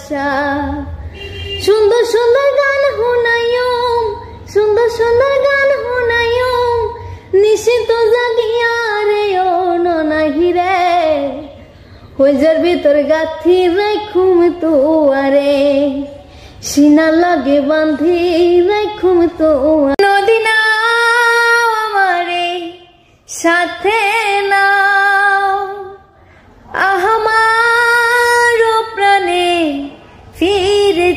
ভালোবাসা সুন্দর সুন্দর গান শোনায়ো সুন্দর সুন্দর গান শোনায়ো নিশিত জাগিয়া রে ও ননাহি রে হইজার ভিতর গাথি রাখুম তোয়ারে সিনা লাগে বাঁধি রাখুম তো নদী নাও আমারে সাথে নাও আমার প্রাণে ফিরে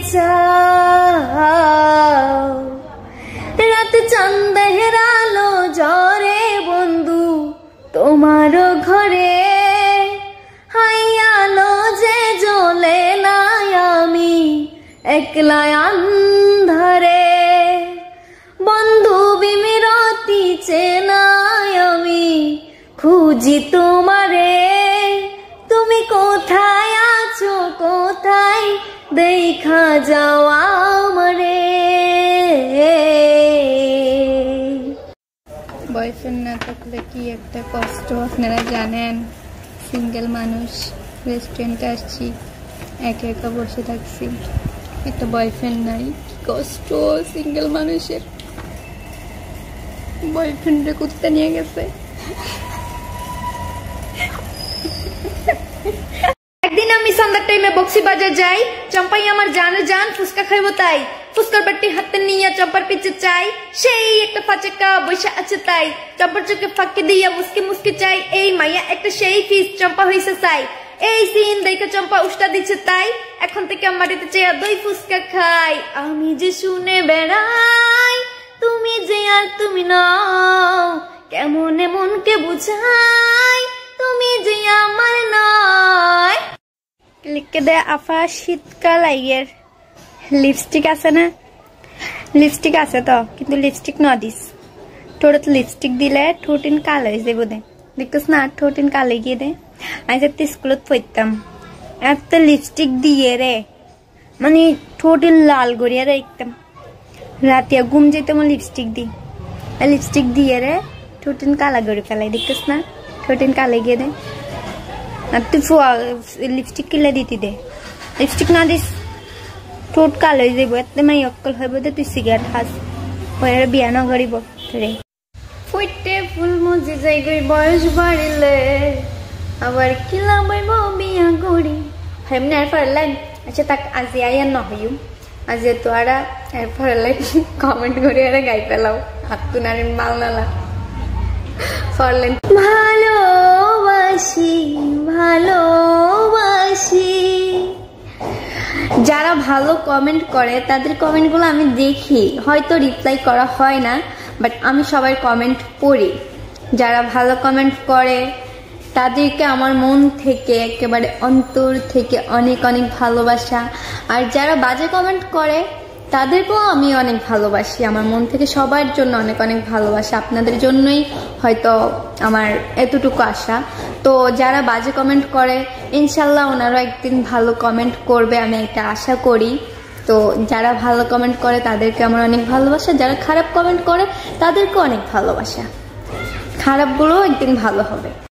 যাও রাত চাঁদের আলো ঝরে বন্ধু তোমার ঘরে হাইয়ালো যে জ্বলে না আমি একলা আন্ধারে বন্ধু বিমিরতি চেনাই আমি খুঁজি তোমারে তুমি কোথায় আছো কোথায় দেখা যাও আমারে বয়ফ্রেন্ড না থাকলে কি একটা কষ্ট আপনারা জানেন সিঙ্গেল মানুষ রেস্টুরেন্টে আসছি একা একা বসে থাকছি একটা বয়ফ্রেন্ড নাই কি কষ্ট সিঙ্গেল মানুষের বয়ফ্রেন্ডে কুত্তা নিয়ে গেছে একদিন আমি সন্ধ্যার টাইমে বক্সি বাজার যাই চম্পাই আমার জানে জান ফুচকা খাইবো তাই ফুচকার বাটি হাতে নিয়ে চম্পার পিছে চাই সেই একটা ফাচকা বসে আছে তাই চম্পার চোখে ফাঁকি দিয়া মুসকি মুসকি চাই এই মাইয়া একটা সেই ফিস চম্পা হইছে চাই এই সিন দেখে চম্পা উষ্টা দিচ্ছে তাই এখন থেকে মাটিতে চেয়া দই ফুচকা খাই আমি যে শুনে বেড়াই তুমি যে আর তুমি নও কেমন মনকে বুঝাই তুমি যে আমার নয় লিখে দে আফা শীতকাল আইয়ের লিপস্টিক আছে না লিপস্টিক আছে তো কিন্তু লিপস্টিক ন দিস ঠোঁট লিপস্টিক দিলে ঠোঁটিন কালো হয়ে যাবো দে দেখছিস না ঠোঁটিন কালো গিয়ে দে আমি তো স্কুলত পড়তাম এত লিপস্টিক দিয়ে রে মানে ঠোঁটিন লাল গড়িয়া দেখতাম রাতিয়া ঘুম যেতাম লিপস্টিক দি লিপস্টিক দিয়ে রে ঠোঁটিন কালা গড়ে ফেলাই দেখছিস না ঠোঁটিন কালো গিয়ে দে আর তুই লিপস্টিক কিলে দিতি দে লিপস্টিক না দিস ঠোঁট কালো হয়ে যাবো এত মাই অক্কল হইব দে তুই সিগারেট খাস পরে বিয়া ন করিব রে ফুটে ফুল মজে যাই গই বয়স বাড়িলে আবার কি লাগাইব বিয়া করি হেমনে আর পারলেন আচ্ছা তাক আজি আইয়া নহইউ আজি তো আরা আর পারলেন কমেন্ট করে আর গাই পেলাও হাতু নারিন মাল নালা পারলেন ভালোবাসি ভালোবাসি যারা ভালো কমেন্ট করে তাদের কমেন্টগুলো আমি দেখি হয়তো রিপ্লাই করা হয় না বাট আমি সবাই কমেন্ট পড়ি যারা ভালো কমেন্ট করে তাদেরকে আমার মন থেকে একেবারে অন্তর থেকে অনেক অনেক ভালোবাসা আর যারা বাজে কমেন্ট করে তাদেরকেও আমি অনেক ভালোবাসি আমার মন থেকে সবার জন্য অনেক অনেক ভালোবাসা আপনাদের জন্যই হয়তো আমার এতটুকু আশা তো যারা বাজে কমেন্ট করে ইনশাল্লাহ ওনারা একদিন ভালো কমেন্ট করবে আমি একটা আশা করি তো যারা ভালো কমেন্ট করে তাদেরকে আমার অনেক ভালোবাসা যারা খারাপ কমেন্ট করে তাদেরকেও অনেক ভালোবাসা খারাপগুলোও একদিন ভালো হবে